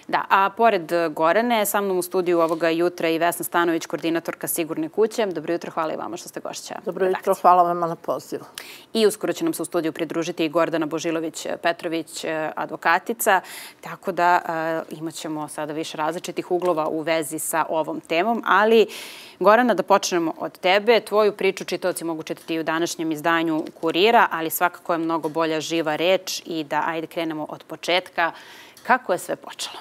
Da, a pored Gorane, sa mnom u studiju ovoga jutra i Vesna Stanović, koordinatorka Sigurne kuće. Dobro jutro, hvala i vama što ste gošća. Dobro jutro, hvala vama na pozivu. I uskoro će nam se u studiju pridružiti i Gordana Božilović-Petrović, advokatica, tako da imat ćemo sada više različitih uglova u vezi sa ovom temom, ali Gorana, da počnemo od tebe. Tvoju priču čitaoci mogu čitati i u današnjem izdanju Kurira, ali svakako je mnogo bolja živa reč i da ajde krenemo od početka. Kako je sve počelo?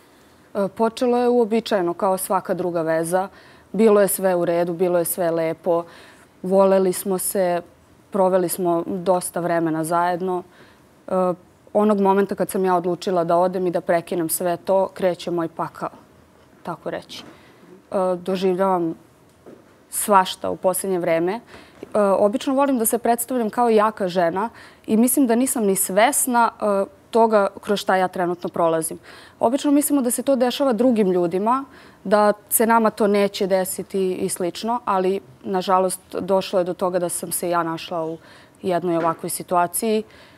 Počelo je uobičajeno kao svaka druga veza. Bilo je sve u redu, bilo je sve lepo. Voleli smo se, proveli smo dosta vremena zajedno. Onog momenta kad sam ja odlučila da odem i da prekinem sve to, kreće moj pakao, tako reći. Doživljavam svašta u posljednje vreme. Obično volim da se predstavljam kao jaka žena i mislim da nisam ni svesna toga kroz šta ja trenutno prolazim. Obično mislimo da se to dešava drugim ljudima, da se nama to neće desiti i slično, ali nažalost došlo je do toga da sam se ja našla u jednoj ovakvoj situaciji.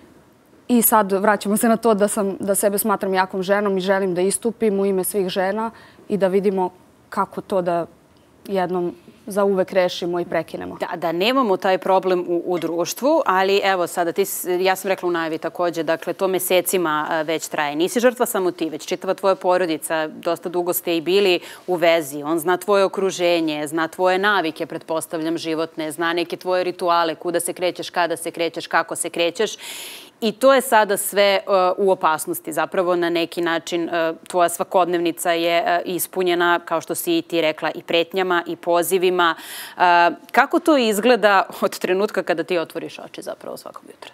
I sad vraćamo se na to da sebe smatram jakom ženom i želim da istupim u ime svih žena i da vidimo kako to da jednom zauvek rešimo i prekinemo. Da nemamo taj problem u društvu, ali evo sada, ja sam rekla u najavi takođe, dakle to mesecima već traje. Nisi žrtva samo ti, već čitava tvoja porodica, dosta dugo ste i bili u vezi. On zna tvoje okruženje, zna tvoje navike, pretpostavljam, životne, zna neke tvoje rituale, kuda se krećeš, kada se krećeš, kako se krećeš. I to je sada sve u opasnosti. Zapravo na neki način tvoja svakodnevnica je ispunjena, kao što si i ti rekla, i pretnjama i pozivima. Kako to izgleda od trenutka kada ti otvoriš oči zapravo svakog jutra?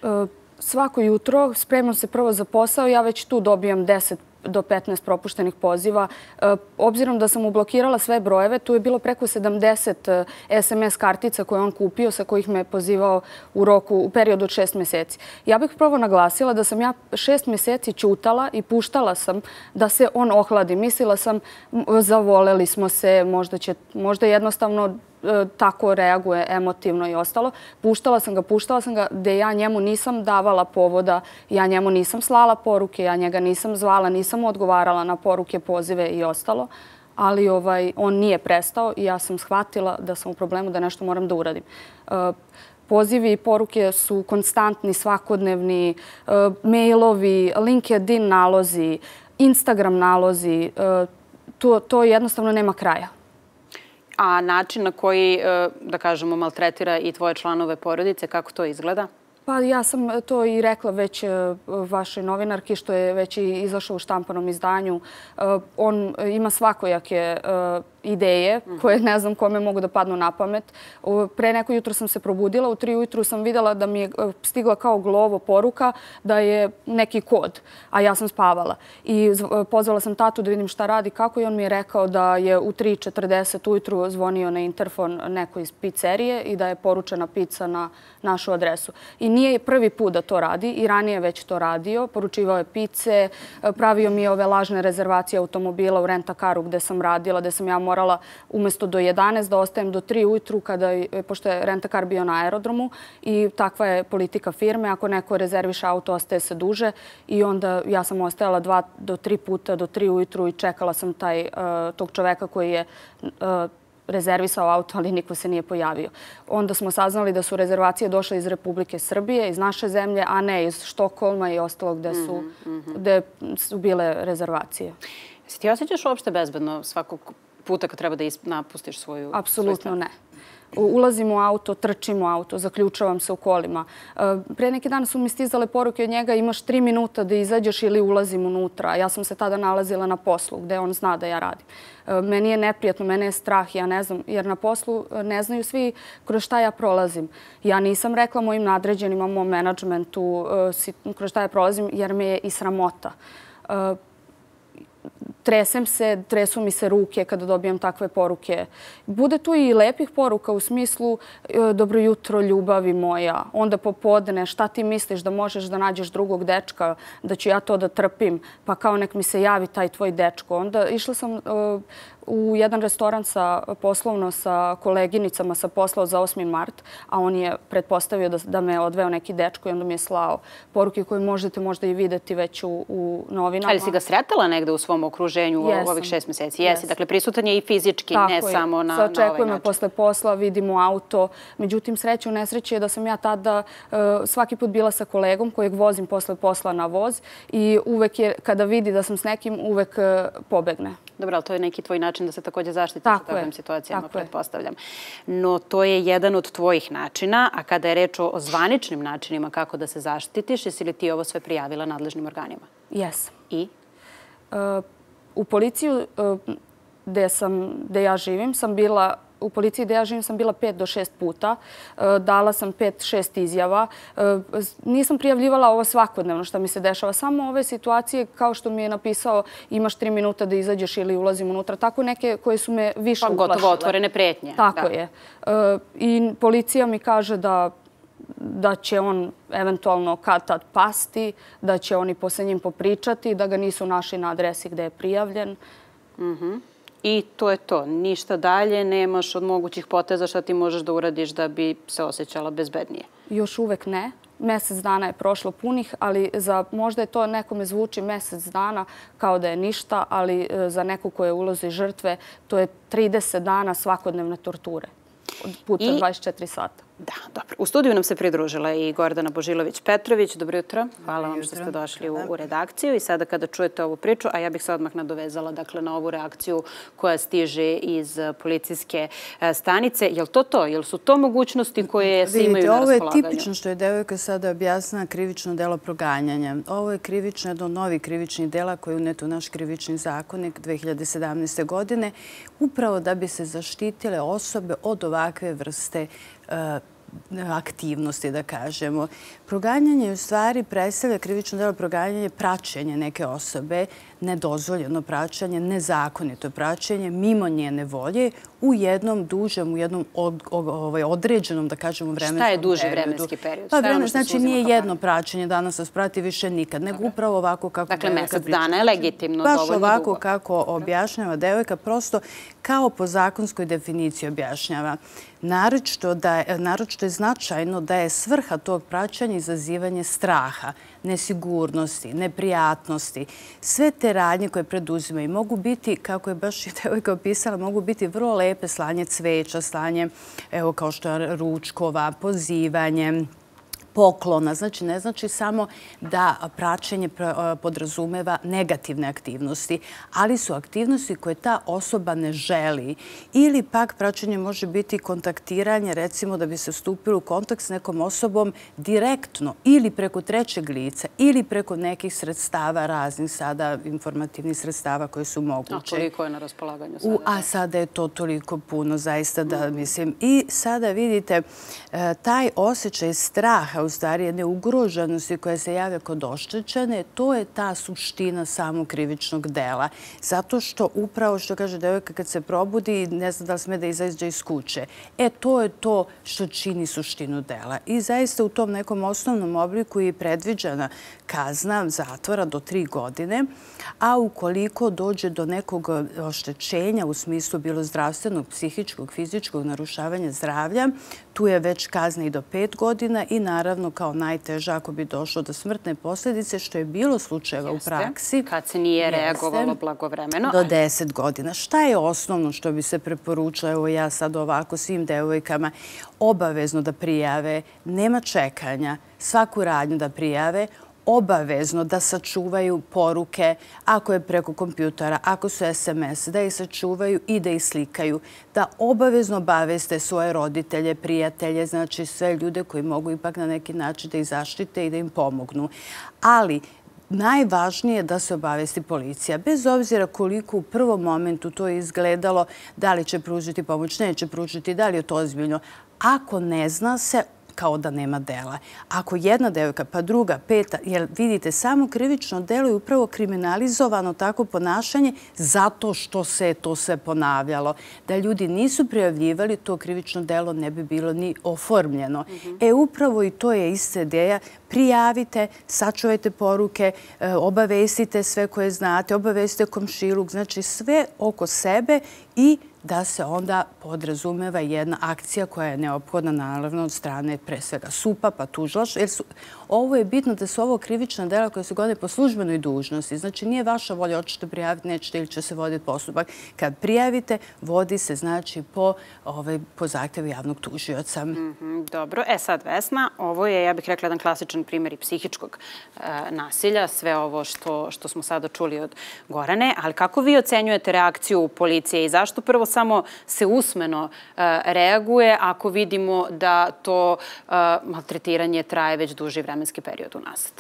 Svako jutro spremam se prvo za posao. Ja već tu dobijam 10 do 15 propuštenih poziva. Obzirom da sam mu blokirala sve brojeve, tu je bilo preko 70 SMS kartica koje on kupio, sa kojih me pozivao u periodu od 6 meseci. Ja bih prvo naglasila da sam ja 6 meseci ćutala i puštala sam da se on ohladi. Mislila sam, zavoleli smo se, možda jednostavno tako reaguje emotivno i ostalo. Puštala sam ga gde ja njemu nisam davala povoda, ja njemu nisam slala poruke, ja njega nisam zvala, nisam odgovarala na poruke, pozive i ostalo. Ali on nije prestao i ja sam shvatila da sam u problemu, da nešto moram da uradim. Pozivi i poruke su konstantni, svakodnevni, mailovi, LinkedIn nalozi, Instagram nalozi. To jednostavno nema kraja. A način na koji, da kažemo, maltretira i tvoje članove porodice, kako to izgleda? Pa ja sam to i rekla već vašoj novinarki, što je već i izašao u štampanom izdanju. On ima svakojake ideje koje ne znam kome mogu da padnu na pamet. Pre neko jutro sam se probudila, u 3 ujutru sam videla da mi je stigla kao glovo poruka da je neki kod, a ja sam spavala. I pozvala sam tatu da vidim šta radi, kako, i on mi je rekao da je u 3:40 ujutru zvonio na interfon neko iz pizzerije i da je poručena pizza na našu adresu. I nije prvi put da to radi, i ranije već to radio. Poručivao je pice, pravio mi je ove lažne rezervacije automobila u rent-a-caru gde sam radila, gde sam ja morala umesto do 11 da ostajem do 3 ujutru, pošto je rent-a-car bio na aerodromu, i takva je politika firme. Ako neko rezerviše auto, ostaje se duže, i onda ja sam ostajala 2 do 3 puta do 3 ujutru i čekala sam tog čoveka koji je rezervisao auto, ali niko se nije pojavio. Onda smo saznali da su rezervacije došle iz Republike Srbije, iz naše zemlje, a ne iz Štokholma i ostalog gde su bile rezervacije. Si ti osjećaš uopšte bezbedno svakog puta kad treba da napustiš svoju... Apsolutno ne. Ulazim u auto, trčim u auto, zaključavam se u kolima. Pre neki dan su mi stizale poruke od njega: imaš 3 minuta da izađeš ili ulazim unutra. Ja sam se tada nalazila na poslu gde on zna da ja radim. Meni je neprijatno, mene je strah, ja ne znam, jer na poslu ne znaju svi kroz šta ja prolazim. Ja nisam rekla mojim nadređenima, mom menadžmentu kroz šta ja prolazim, jer me je i sramota. tresem se, tresu mi se ruke kada dobijem takve poruke. Bude tu i lepih poruka u smislu dobro jutro, ljubavi moja. Onda popodne, šta ti misliš da možeš da nađeš drugog dečka, da ću ja to da trpim, pa kao nek mi se javi taj tvoj dečko. Onda išla sam u jedan restoran poslovno sa koleginicama sa posla za 8. mart, a on je pretpostavio da me odveo neki dečko i onda mi je slao poruke koje možete možda i videti već u novinama. Ali si ga sretala negde u svom okruženju u ovih 6 meseci? Jesi. Dakle, prisutan je i fizički, ne samo na ovaj način. Sačekuje me posle posla, vidimo auto. Međutim, sreća u nesreći je da sam ja tada svaki put bila sa kolegom kojeg vozim posle posla na voz i uvek je, kada vidi da sam s nekim, uvek pobegne. Dobro, ali to je neki tvoj način da se također zaštitiš u takvim situacijama, pretpostavljam. No, to je jedan od tvojih načina, a kada je reč o zvaničnim načinima kako da se zaštitiš, jesi li ti ovo sve prijavila nadležnim organima? Jesam. I? U policiju gde ja živim sam bila u policiji gde ja živim sam bila 5 do 6 puta. Dala sam 5-6 izjava. Nisam prijavljivala ovo svakodnevno što mi se dešava. Samo ove situacije, kao što mi je napisao, imaš 3 minuta da izađeš ili ulazim unutra. Tako neke koje su me više uplašile. Gotovo otvorene pretnje. Tako je. I policija mi kaže da će on eventualno kad tad pasti, da će oni posle njim popričati, da ga nisu našli na adresi gde je prijavljen. I to je to. Ništa dalje nemaš od mogućih poteza šta ti možeš da uradiš da bi se osjećala bezbednije. Još uvek ne. Mesec dana je prošlo punih, ali možda je to nekome zvuči mesec dana kao da je ništa, ali za neku koja ulazi žrtve to je 30 dana svakodnevne torture puta 24 sata. Da, dobro. U studiju nam se pridružila i Gordana Božilović-Petrović. Dobro jutro. Hvala vam što ste došli u redakciju. I sada kada čujete ovu priču, a ja bih se odmah nadovezala na ovu reakciju koja stiže iz policijske stanice. Je li to to? Je li su to mogućnosti koje se imaju na raspolaganju? Ovo je tipično što je devojka sada objasnila krivično delo proganjanja. Ovo je krivično, jedno od novih krivičnih dela koje je uneto u naš krivični zakonik 2017. godine, upravo da bi se zaštitile osobe od ovakve vrste aktivnosti, da kažemo. Proganjanje u stvari predstavlja krivično delo proganjanje, praćenje neke osobe, nedozvoljeno praćenje, nezakonito praćenje, mimo njene volje, u jednom dužem, u jednom određenom, da kažemo, vremenskom periodu. Šta je duži vremenski period? Znači nije jedno praćenje, danas vas prati više nikad, nego upravo ovako kako devojka priča. Dakle, mesec dana je legitimno, dovoljno dugo. Baš ovako kako objašnjava devojka, prosto kao po zakonskoj definiciji objašnjava. Naročito je značajno da je svrha tog praćanja izazivanje straha, nesigurnosti, neprijatnosti. Sve te radnje koje preduzimaju mogu biti, kako je baš i devojka opisala, mogu biti vrlo lepe, slanje cveća, slanje, evo kao što je ručkova, pozivanje, poklona. Znači, ne znači samo da praćenje podrazumeva negativne aktivnosti, ali su aktivnosti koje ta osoba ne želi. Ili pak praćenje može biti kontaktiranje, recimo da bi se stupilo u kontakt s nekom osobom direktno ili preko trećeg lica ili preko nekih sredstava, raznih sada informativnih sredstava koje su moguće. A koliko je na raspolaganju sada? A sada je to toliko puno, zaista da mislim. I sada vidite, taj osjećaj straha, u stvari jedne ugroženosti koja se javlja kod oštećene, to je ta suština samog krivičnog dela. Zato što upravo, što kaže devojka, kad se probudi, ne zna da li sme da izađe iz kuće. To je to što čini suštinu dela. I zaista u tom nekom osnovnom obliku je predviđena kazna zatvora do 3 godine, a ukoliko dođe do nekog oštećenja u smislu bilo zdravstvenog, psihičkog, fizičkog narušavanja zdravlja, tu je već kazna i do 5 godina i naravno kao najteža ako bi došlo do smrtne posljedice, što je bilo slučajeva u praksi. Kad se nije reagovalo blagovremeno. Do 10 godina. Šta je osnovno što bi se preporučilo? Evo ja sad ovako svim devojkama obavezno da prijave, nema čekanja, svaku radnju da prijave, obavezno da sačuvaju poruke, ako je preko kompjutera, ako su SMS, da ih sačuvaju i da ih slikaju, da obavezno obaveste svoje roditelje, prijatelje, znači sve ljude koji mogu ipak na neki način da ih zaštite i da im pomognu. Ali najvažnije je da se obavesti policija. Bez obzira koliko u prvom momentu to izgledalo, da li će pružiti pomoć, neće pružiti, da li je to ozbiljno. Ako ne zna se, kao da nema dela. Ako jedna devojka, pa druga, peta, jer vidite, samo krivično delo je upravo kriminalizovano tako ponašanje zato što se to sve ponavljalo. Da ljudi nisu prijavljivali, to krivično delo ne bi bilo ni oformljeno. Upravo i to je ista ideja. Prijavite, sačuvajte poruke, obavestite sve koje znate, obavestite komšiluk, znači sve oko sebe i da se onda podrazumeva jedna akcija koja je neophodna, naravno, od strane pre svega SUP-a, pa tužilaštva. Jer ovo je bitno da su ovo krivična dela koja se gone po službenoj dužnosti. Znači, nije vaša volja, hoćete prijaviti, nećete ili će se voditi postupak. Kad prijavite, vodi se, znači, po zahtjevu javnog tužioca. Dobro. Sad, Vesna, ovo je, ja bih rekla, jedan klasičan primjer i psihičkog nasilja, sve ovo što smo sada čuli od Gorane, ali kako vi ocenjujete reakciju policije i zašto prvo samo se usmeno reaguje ako vidimo da to maltretiranje traje već duži vremenski period unazad?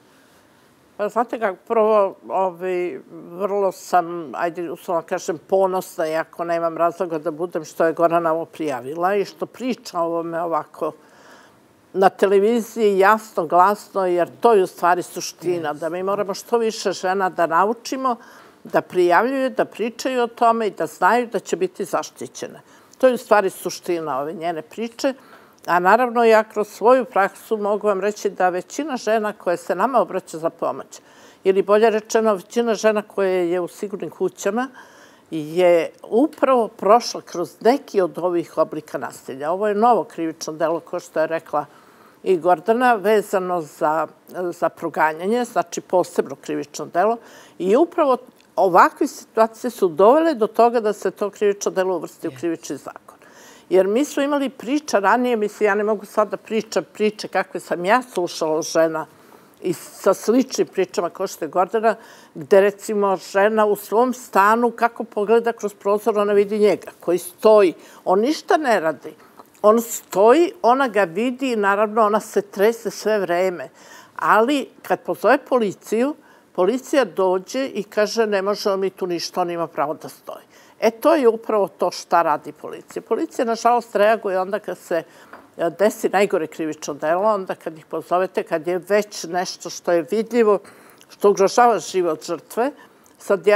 Pa znate kako, prvo, vrlo sam, ajde, uslovno kažem, ponosna, iako nemam razloga da budem, što je Gorana ovo prijavila i što priča o ovome ovako na televiziji jasno, glasno, jer to je u stvari suština, da mi moramo što više žena da naučimo, da prijavljuju, da pričaju o tome i da znaju da će biti zaštićene. To je u stvari suština ove njene priče. A naravno, ja kroz svoju praksu mogu vam reći da većina žena koje se nama obraća za pomoć, ili bolje rečeno, većina žena koje je u sigurnim kućama, je upravo prošla kroz neki od ovih oblika nasilja. Ovo je novo krivično delo, kao što je rekla i Gordana, vezano za proganjanje, znači posebno krivično delo. I upravo ovakve situacije su dovele do toga da se to krivično delo uvrsti u krivični zakon. Jer mi smo imali priča ranije, mislim, ja ne mogu sad da pričam priče kakve sam ja slušala žena i sa sličnim pričama kao što je Gordana, gde recimo žena u svom stanu kako pogleda kroz prozor, ona vidi njega koji stoji. On ništa ne radi. On stoji, ona ga vidi i naravno ona se trese sve vreme. Ali kad pozove policiju, policija dođe i kaže ne možemo mi tu ništa, on ima pravo da stoji. To je upravo to šta radi policija. Policija, nažalost, reaguje onda kad se desi najgore krivično delo, onda kad ih pozovete, kad je već nešto što je vidljivo, što ugrožava život žrtve. Sad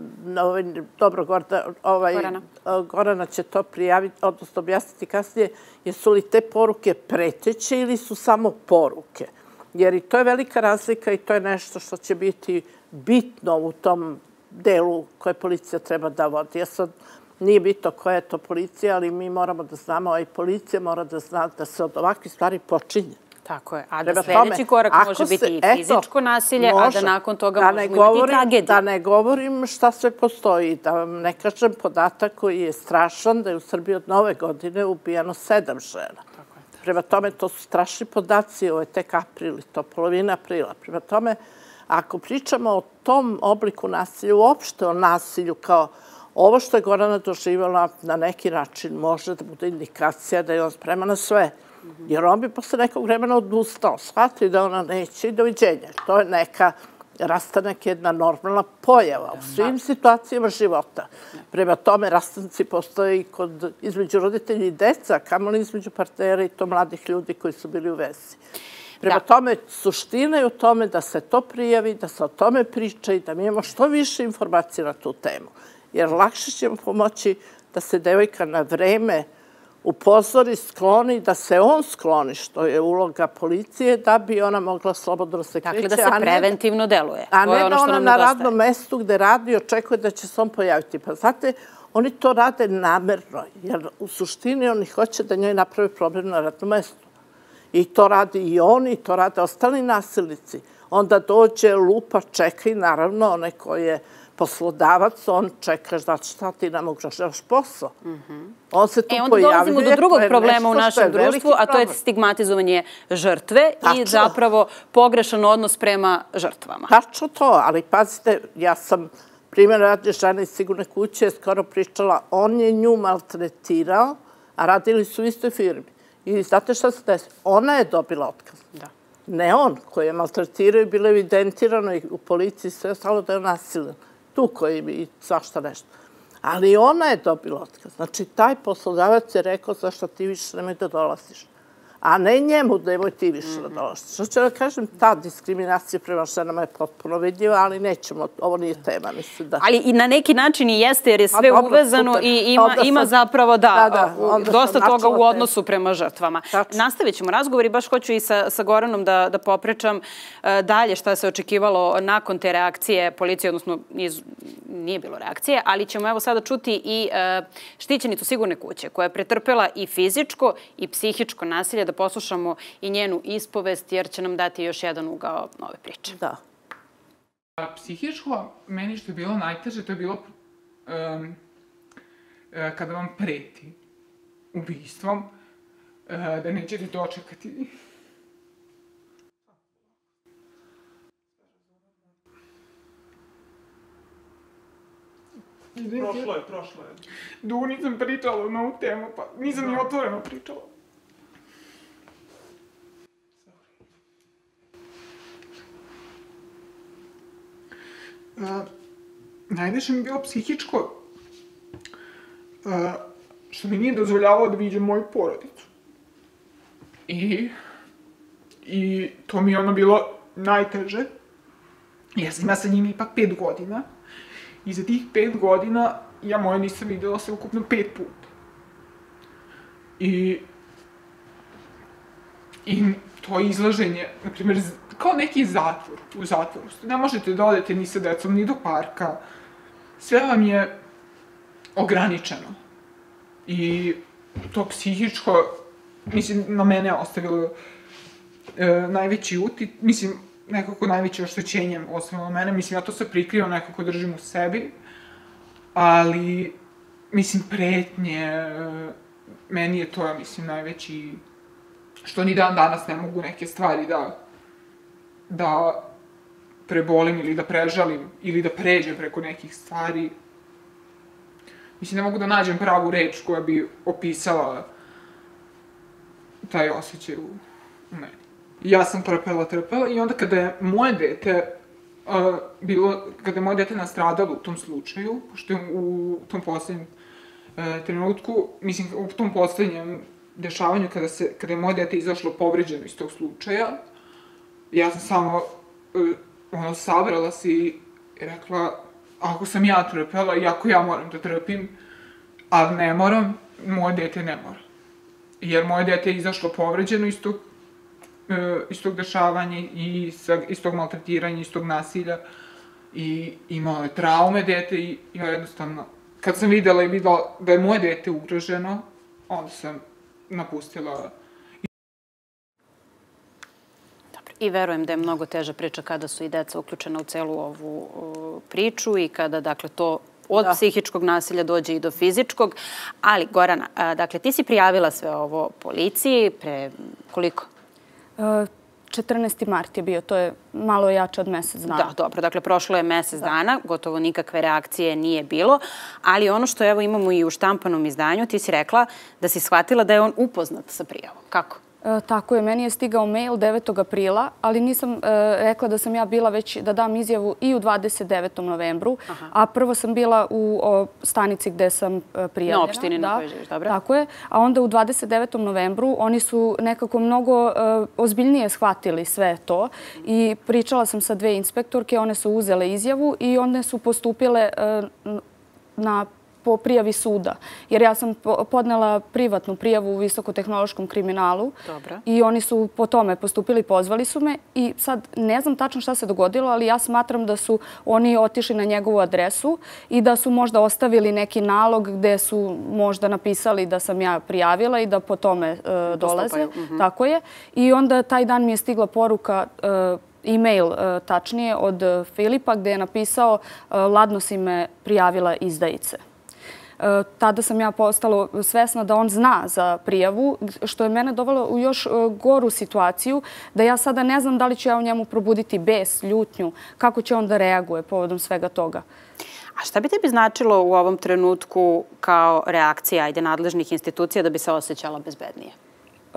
Gorana će to prijaviti, odnosno objasniti kasnije, jesu li te poruke preteće ili su samo poruke. Jer i to je velika razlika i to je nešto što će biti bitno u tom delu koje policija treba da vodi. Ja sad nije bitno koja je to policija, ali mi moramo da znamo, a i policija mora da zna da se od ovakvih stvari počinje. Tako je. A da sljedeći korak može biti i fizičko nasilje, a da nakon toga možemo imati tragediju. Da ne govorim šta sve postoji, da vam ne kažem podatak koji je strašan, da je u Srbiji od Nove godine ubijeno 7 žena. Prema tome, to su strašni podaci, ovo je tek april, to polovina aprila. Prema tome, ako pričamo o tom obliku nasilja, uopšte o nasilju kao ovo što je Gorana doživjela na neki način može da bude indikacija da je on spreman na sve. Jer on bi posle nekog vremena odustao, shvatio da ona neće i doviđenja. To je neka rastanak, jedna normalna pojava u svim situacijama života. Prema tome, rastanci postoje između roditelja i deca, kamoli između partnera i to mladih ljudi koji su bili u vezi. Prema tome, suština je u tome da se to prijavi, da se o tome priča i da mi imamo što više informacije na tu temu. Jer lakše ćemo pomoći da se devojka na vreme upozori, skloni, da se on skloni, što je uloga policije, da bi ona mogla slobodno da se kreće. Dakle, da se preventivno deluje. A ne da ona na radnom mestu gde radi i očekuje da će se on pojaviti. Pa znate, oni to rade namerno, jer u suštini oni hoće da njoj naprave problem na radnom mestu. I to radi i oni, i to rade ostali nasilnici. Onda dođe, lupa, čeka i naravno onaj koji je poslodavac, on čeka, znači šta ti nam ugrožavaš posao. On se tu pojavljuje. Onda dolazimo do drugog problema u našem društvu, a to je stigmatizovanje žrtve i zapravo pogrešan odnos prema žrtvama. Tačno to, ali pazite, ja sam primjer radi žena iz sigurne kuće, skoro pričala, on je nju maltretirao, a radili su u istoj firmi. I znate šta se desi? Ona je dobila otkaz. Ne on koji je maltretirao i bilo evidentirano i u policiji sve ostalo da je nasilan. Tu koji i svašta nešto. Ali ona je dobila otkaz. Znači, taj poslodavac je rekao zašto ti više nemoj da dolaziš. a ne njemu nemoj ti više da dolaziš. Što ću da kažem, ta diskriminacija prema ženama je potpuno vidljiva, ali nećemo, ovo nije tema, mislim da... Ali i na neki način i jeste, jer je sve uvezano i ima zapravo dosta toga u odnosu prema žrtvama. Nastavit ćemo razgovor i baš hoću i sa Goranom da poprečam dalje šta se očekivalo nakon te reakcije policije, odnosno nije bilo reakcije, ali ćemo evo sada čuti i štićenicu Sigurne kuće koja je pretrpela i fizičko i psihičko nasilje, da poslušamo i njenu ispovest jer će nam dati još jedan ugao ove priče. Da. Psihičko, meni što je bilo najteže, to je bilo kada vam preti ubistvom, da nećete dočekati. Prošlo je. Dugo nisam pričala na ovu temu, pa nisam ni otvoreno pričala. Najviše mi je bilo psihičko što mi nije dozvoljavao da vidim moju porodicu. I to mi je ono bilo najteže. Ja sam imala sa njim ipak 5 godina. I za tih 5 godina ja moje nisam videla se ukupno 5 puta. I to izlaženje, na primjer, kao neki zatvor, u zatvoru. Ne možete da odete ni sa decom, ni do parka. Sve vam je ograničeno. I to psihičko, mislim, na mene je ostavilo najveći mislim, nekako najveće oštećenje ostavilo na mene. Mislim, ja to sve prikrivam, nekako držim u sebi. Ali, mislim, pretnje, meni je to, ja mislim, najveći, što ni dan danas ne mogu neke stvari da prebolim ili da prežalim ili da pređem preko nekih stvari. Mislim, ne mogu da nađem pravu reč koja bi opisala taj osjećaj u meni. Ja sam trpela i onda kada je moje dete nastradalo u tom slučaju, pošto je u tom poslednjem trenutku, mislim, u tom poslednjem dešavanju kada je moje dete izašlo povređeno iz tog slučaja, ja sam samo sabrala se i rekla, ako sam ja trpela i ako ja moram da trpim, ali ne moram, moje dete ne mora. Jer moje dete je izašlo povređeno iz tog dešavanja i iz tog maltretiranja, iz tog nasilja i imao je traume dete i ja jednostavno, kad sam videla da je moje dete ugroženo, onda sam napustila. I verujem da je mnogo teža priča kada su i deca uključena u celu ovu priču i kada, dakle, to od psihičkog nasilja dođe i do fizičkog. Ali, Gorana, dakle, ti si prijavila sve ovo policiji pre koliko? 14. mart je bio, to je malo jače od mesec dana. Da, dobro, dakle, prošlo je mesec dana, gotovo nikakve reakcije nije bilo, ali ono što evo imamo i u štampanom izdanju, ti si rekla da si shvatila da je on upoznat sa prijavom. Kako? Tako je, meni je stigao mail 9. aprila, ali nisam rekla da sam ja bila već da dam izjavu i u 29. novembru, a prvo sam bila u stanici gde sam prijavljena. Na opštini na kojoj živiš, dobro. Tako je, a onda u 29. novembru oni su nekako mnogo ozbiljnije shvatili sve to i pričala sam sa 2 inspektorke, one su uzele izjavu i one su postupile po prijavi suda. Jer ja sam podnela privatnu prijavu u visokotehnološkom kriminalu i oni su po tome postupili, pozvali su me i sad ne znam tačno šta se dogodilo, ali ja smatram da su oni otišli na njegovu adresu i da su možda ostavili neki nalog gde su možda napisali da sam ja prijavila i da po tome dolaze. Tako je. I onda taj dan mi je stigla poruka, e-mail tačnije, od Filipa gde je napisao ladno si me prijavila izdajice. Tada sam ja postala svesna da on zna za prijavu, što je mene dovelo u još goru situaciju, da ja sada ne znam da li ću ja u njemu probuditi bes, ljutnju, kako će on da reaguje povodom svega toga. A šta bi tebi značilo u ovom trenutku kao reakcija nadležnih institucija da bi se osjećala bezbednije?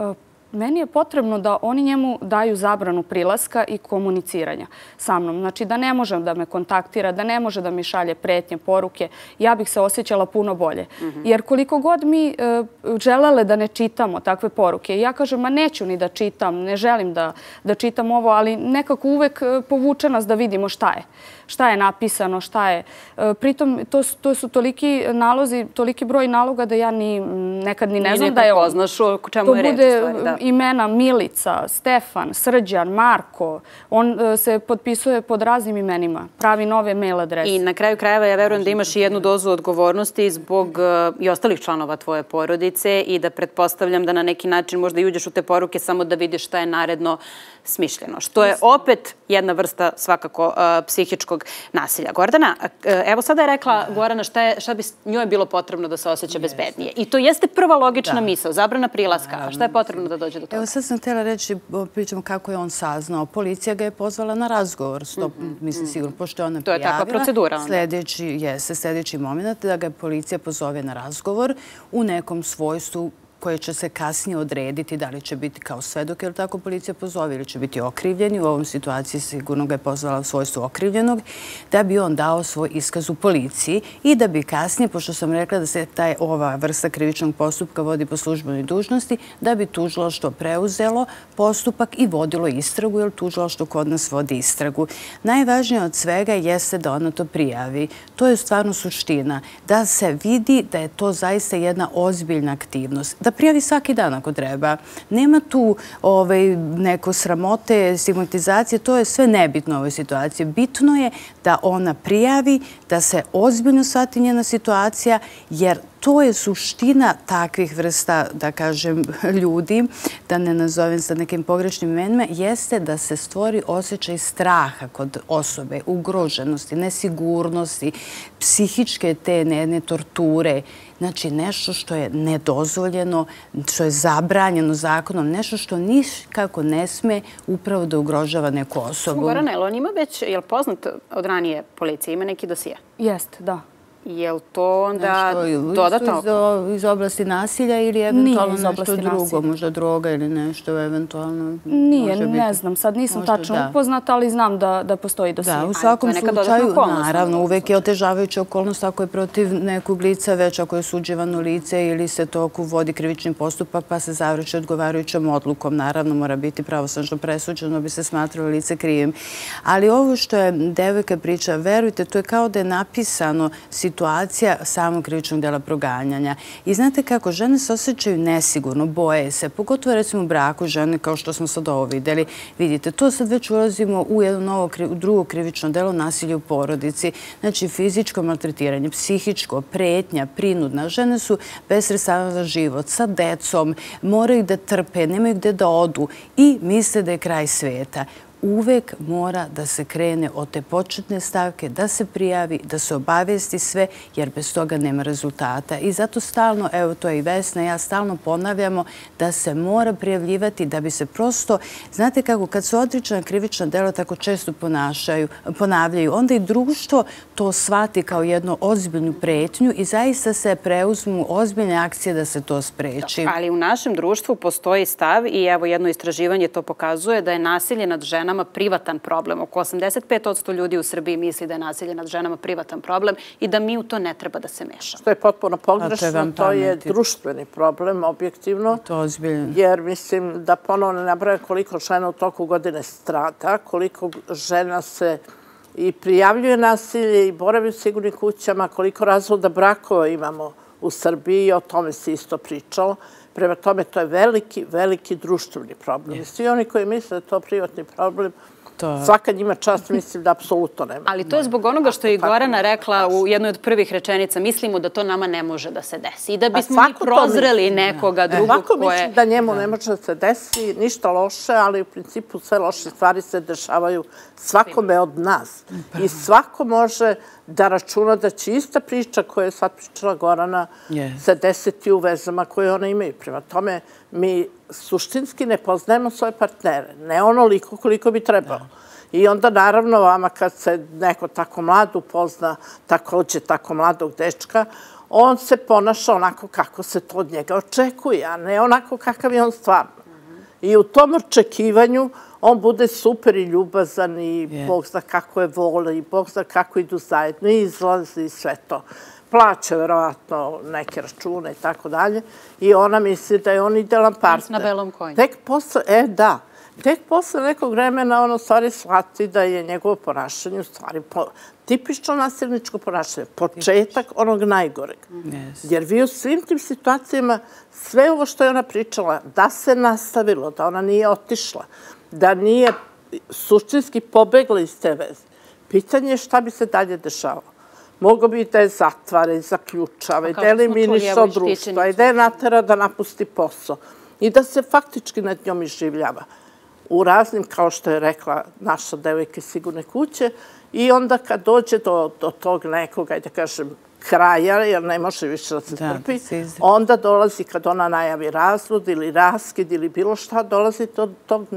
Meni je potrebno da oni njemu daju zabranu prilaska i komuniciranja sa mnom. Znači da ne može da me kontaktira, da ne može da mi šalje pretnje, poruke. Ja bih se osjećala puno bolje. Jer koliko god mi želele da ne čitamo takve poruke, ja kažem, ma neću ni da čitam, ne želim da čitam ovo, ali nekako uvek povuče nas da vidimo šta je. Šta je napisano, šta je. Pritom, to su toliki nalozi, toliki broj naloga da ja nekad ni ne znam da je on. Poznaš o čemu je reč, u stvari, da. Imena Milica, Stefan, Srđan, Marko. On se potpisuje pod raznim imenima, pravi nove mail adrese. I na kraju krajeva ja verujem da imaš i jednu dozu odgovornosti zbog i ostalih članova tvoje porodice i da pretpostavljam da na neki način možda i uđeš u te poruke samo da vidiš šta je naredno smišljeno. Što je opet jedna vrsta svakako psihičkog nasilja. Gordana, evo sada je rekla Gorana šta bi njoj bilo potrebno da se osjeća bezbednije. I to jeste prva logična misao, zabrana prilaska. A šta je potrebno da dođe do toga? Evo sad sam htjela reći, pričamo kako je on saznao. Policija ga je pozvala na razgovor, mislim sigurno, pošto je ona prijavila. To je takva procedura. Sljedeći moment da ga policija pozove na razgovor u nekom svojstvu koje će se kasnije odrediti da li će biti kao svedok ili tako policija pozove ili će biti okrivljeni. U ovom situaciji sigurno ga je pozvala u svojstvu okrivljenog da bi on dao svoj iskaz u policiji i da bi kasnije, pošto sam rekla da se ova vrsta krivičnog postupka vodi po službenoj dužnosti, da bi tužilaštvo preuzelo postupak i vodilo istragu, jer tužilaštvo kod nas vodi istragu. Najvažnije od svega jeste da ona to prijavi. To je stvarno suština. Da se vidi da je to zaista jedna ozbiljna aktivnost. Da prijavi svaki dan ako treba. Nema tu neko sramote, stigmatizacije, to je sve nebitno u ovoj situaciji. Bitno je da ona prijavi, da se ozbiljno shvati njena situacija, jer to je suština takvih vrsta, da kažem, ljudi, da ne nazovem sa nekim pogrešnim imenima, jeste da se stvori osjećaj straha kod osobe, ugroženosti, nesigurnosti, psihičke te ne torture. Znači, nešto što je nedozvoljeno, što je zabranjeno zakonom, nešto što nikako ne sme upravo da ugrožava neku osobu. Gorana, on ima već, je li poznat od ranije policije, ima neki dosije? Jeste, da. Je li to onda dodatno? Iz oblasti nasilja ili eventualno nešto drugo, možda droga ili nešto eventualno? Nije, ne znam, sad nisam tačno upoznata, ali znam da postoji dosije. Da, u svakom slučaju, naravno, uvek je otežavajuća okolnost ako je protiv nekog lica, već ako je suđivano lice ili se toku vodi krivični postupak pa se završi odgovarajućom odlukom. Naravno, mora biti pravosnažno presuđeno, bi se smatralo lice krivim. Ali ovo što je devojka priča, verujte, to je kao da je napisano situacija samog krivičnog dela proganjanja. I znate kako, žene se osjećaju nesigurno, boje se, pogotovo recimo u braku žene, kao što smo sad ovo videli. Vidite, to sad već ulazimo u jedno drugo krivično delo, nasilje u porodici. Znači, fizičko maltretiranje, psihičko, pretnja, prinudna. Žene su bez sredstava za život, sa decom, moraju da trpe, nemaju gde da odu i misle da je kraj sveta. Uvek mora da se krene od te početne stavke, da se prijavi, da se obavijesti sve, jer bez toga nema rezultata. I zato stalno, evo to je i Vesna, ja stalno ponavljamo da se mora prijavljivati, da bi se prosto, znate kako, kad se određena krivična dela tako često ponavljaju, onda i društvo to shvati kao jednu ozbiljnu pretnju i zaista se preuzmu ozbiljne akcije da se to spreči. Ali u našem društvu postoji stav i evo jedno istraživanje to pokazuje da je nasilje nad ženama privatan problem. Oko 85% ljudi u Srbiji misli da je nasilje nad ženama privatan problem i da mi u to ne treba da se mešamo. Što je potpuno pogrešno, to je društveni problem, objektivno. To je ozbiljno. Jer mislim da ponovno ne nabrajam koliko žena u toku godine strada, koliko žena se i prijavljuje nasilje i boravi u sigurnim kućama, koliko razvoda brakova imamo u Srbiji, o tome se isto pričalo. Prema tome, to je veliki, veliki društveni problem. Svi oni koji misle da je to privatni problem, svaka njima čast, mislim da apsolutno nema. Ali to je zbog onoga što je i Gorana rekla u jednoj od prvih rečenica, mislimo da to nama ne može da se desi. I da bismo mi prozreli nekoga drugog koje... Svako misli da njemu ne može da se desi, ništa loše, ali u principu sve loše stvari se dešavaju svakome od nas. I svako može da računa da će ista priča koja je sad pričala Gorana se desiti u vezama koje ona imaju. Prema tome, mi suštinski ne poznajemo svoje partnere, ne onoliko koliko bi trebalo. I onda naravno vama kad se neko tako mlad upozna, takođe tako mladog dečka, on se ponaša onako kako se to od njega očekuje, a ne onako kakav je on stvarno. I u tom očekivanju on bude super i ljubazan i Bog zna kako je vole i Bog zna kako idu zajedno i izlazi i sve to. Plaća verovatno neke račune i tako dalje i ona misli da je on idealan partner. Na belom konju. Tek posle nekog vremena on u stvari shvati da je njegovo ponašanje u stvari tipično nasilničko ponašanje, početak onog najgoreg. Jer vi u svim tim situacijama, sve ovo što je ona pričala, da se nastavilo, da ona nije otišla, da nije suštinski pobegla iz te veze, pitanje je šta bi se dalje dešavalo. Mogu bi da je zatvara i zaključava i da eliminiše od društva i da je natera da napusti posao i da se faktički nad njom iživljava u raznim, kao što je rekla naša devojka iz Sigurne kuće, i onda kad dođe do tog nekog, ajde kažem, kraja, jer ne može više da se trpi, onda dolazi kad ona najavi razvod ili raskid ili bilo šta, dolazi do tog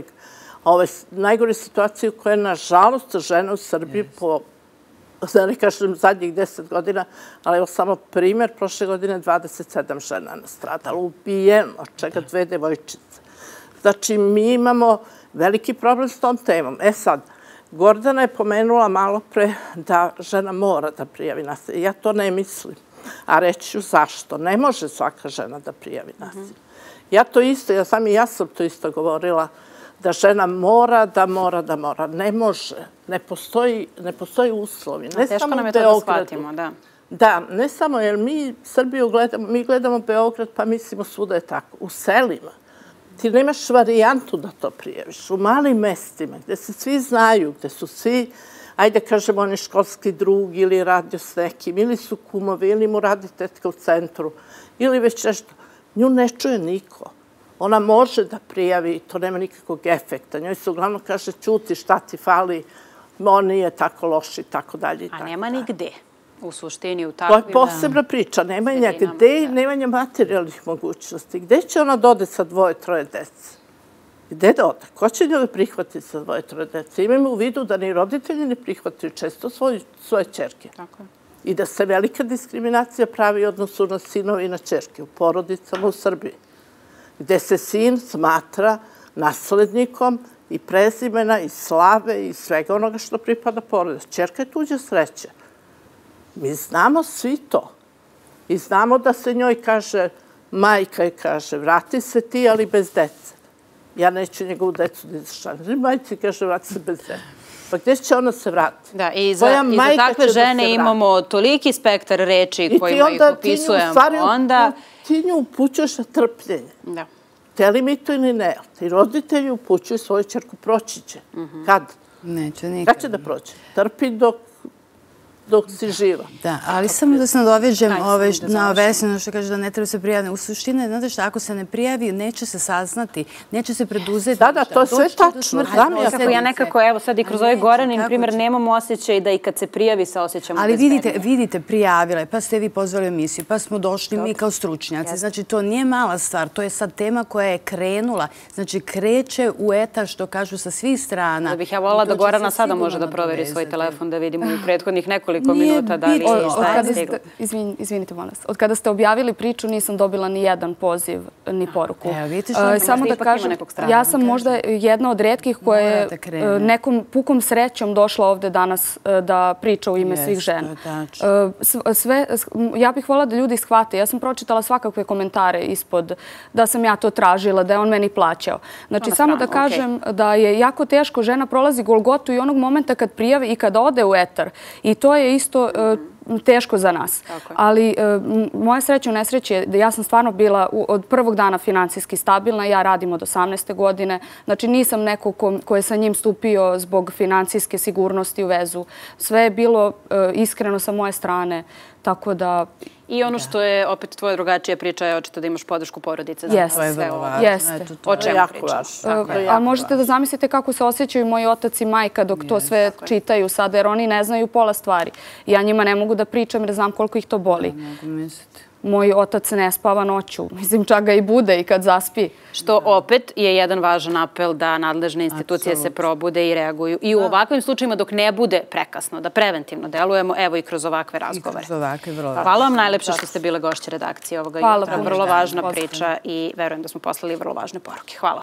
najgore situacije u kojoj, nažalost, žene u Srbiji po, da ne kažem, zadnjih 10 godina, ali evo samo primjer, prošle godine 27 žena nastradalo, ubijeno, od čega 2 devojčice. Znači, mi imamo veliki problem s tom temom. Sad, Gordana je pomenula malo pre da žena mora da prijavi nasilje. Ja to ne mislim. A reći ću zašto. Ne može svaka žena da prijavi nasilje. Ja sam to isto govorila, da žena mora. Ne može. Ne postoji uslovi. Teško nam je to da shvatimo, da. Da, ne samo jer mi Srbiju gledamo, mi gledamo Beograd pa mislimo svuda je tako. U selima ti nemaš varijantu da to prijaviš. U malim mestima gde se svi znaju, gde su svi, ajde kažemo, oni školski drug ili radio s nekim, ili su kumovi, ili mu radi tetka u centru, ili već nešto. Nju ne čuje niko. Ona može da prijavi i to nema nikakvog efekta. Njoj se uglavnom kaže, ćuti, šta ti fali, on nije tako loš i tako dalje. A nema ni gde. U suštini, u takvim... To je posebna priča. Nemanja gde i nemanja materijalnih mogućnosti. Gde će ona dode sa 2-3 dece? Gde da ode? Ko će nju da prihvati sa 2-3 dece? Imamo u vidu da ni roditelji ne prihvataju često svoje ćerke. I da se velika diskriminacija pravi u odnosu na sinove i na ćerke u porodicama u Srbiji. Gde se sin smatra naslednikom i prezimena i slave i svega onoga što pripada porodici. Ćerka je tuđa sreća. Mi znamo svi to. I znamo da se njoj kaže, majka je kaže, vrati se ti, ali bez dece. Ja neću njegovu decu da izrašavam. Majci kaže, vrati se bez dece. Pa gde će ona se vrati? Da, i za takve žene imamo toliki spektar reči kojima ih opisujemo. Onda ti nju upućuješ na trpljenje. Da. Teli mi to ili ne, ti roditelji upućuju svoju ćerku, proći će. Kad? Neće nikad. Kad će da proći? Trpi dok si živa. Da, ali samo da se nadovežem na Vesinu što kaže da ne treba se prijaviti. U suštini, znate šta, ako se ne prijavi, neće se saznati, neće se preduzeti. Da, to je sve tačno. Ja nekako, evo sad i kroz ovaj Goranin primjer, nemam osjećaj da i kad se prijavi se osjećamo bezbednije. Ali vidite, prijavila je, pa ste vi pozvali emisiju, pa smo došli mi kao stručnjaci. Znači, to nije mala stvar, to je sad tema koja je krenula. Znači, kreće u etar, što kažu, sa svih strana. Da bih ja volila da Gorana sada može da proveri svoj telefon, da vidimo u prethodnih nekoliko minuta da li šta je stiglo. Izvinite, molim vas. Od kada ste objavili priču nisam dobila ni jedan poziv, ni poruku. Samo da kažem, ja sam možda jedna od retkih koja je nekom pukom srećom došla ovde danas da priča u ime svih žena. Ja bih volila da ljudi shvate. Ja sam pročitala svakakve komentare ispod da sam ja to tražila, da je on meni plaćao. Znači, samo da kažem da je jako teško, žena prolazi Golgotu i onog momenta kad prijavi i kad ode u etar. I to je isto teško za nas. Ali moja sreća u nesreći je da ja sam stvarno bila od prvog dana finansijski stabilna. Ja radim od 18. godine. Znači nisam neko ko je sa njim stupio zbog finansijske sigurnosti u vezu. Sve je bilo iskreno sa moje strane. Tako da... I ono što je opet tvoja drugačija priča je očito da imaš podršku porodice. Jeste. O čemu pričaš? A možete da zamislite kako se osjećaju moji otac i majka dok to sve čitaju sada, jer oni ne znaju pola stvari. Ja njima ne mogu da pričam jer znam koliko ih to boli. Moj otac ne spava noću. Mislim, čak ga i bude i kad zaspi. Što opet je jedan važan apel da nadležne institucije se probude i reaguju. I u ovakvim slučajima dok ne bude prekasno, da preventivno delujemo, evo i kroz ovakve razgovore. Hvala vam najlepše što ste bile gošće redakcije ovoga jutra. Vrlo važna priča i verujem da smo poslali vrlo važne poruke. Hvala.